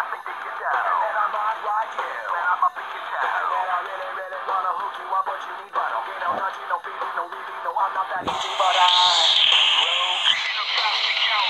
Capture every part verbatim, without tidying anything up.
think that you're down. And then I might ride you. Man, I'm up in your town. And then I really, really wanna hook you up, but you need butter. You know, touching, no feeling, no really, no, I'm not that easy, but I broke in a plastic couch.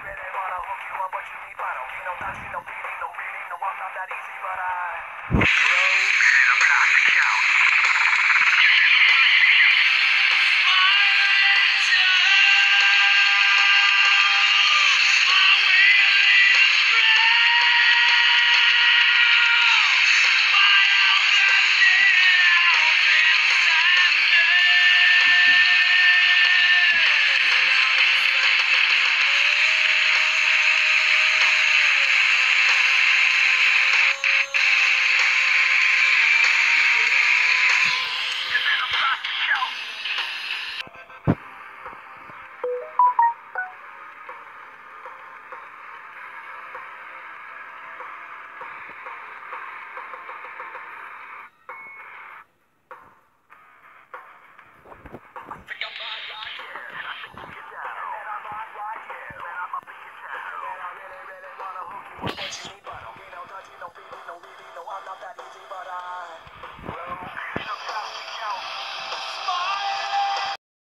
But you need bottle, you know, touching, no beating, no reading, no, I'm not that easy, but I